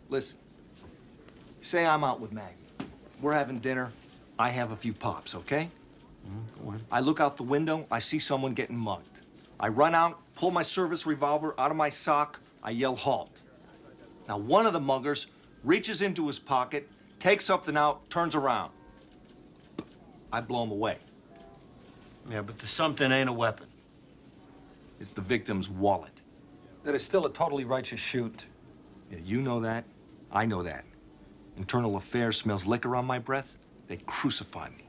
Listen, say I'm out with Maggie. We're having dinner. I have a few pops, okay? Go on. I look out the window. I see someone getting mugged. I run out, pull my service revolver out of my sock. I yell, halt. Now, one of the muggers reaches into his pocket, takes something out, turns around. I blow him away. Yeah, but the something ain't a weapon. It's the victim's wallet. That is still a totally righteous shoot. Yeah, you know that. I know that. Internal Affairs smells liquor on my breath. They crucify me.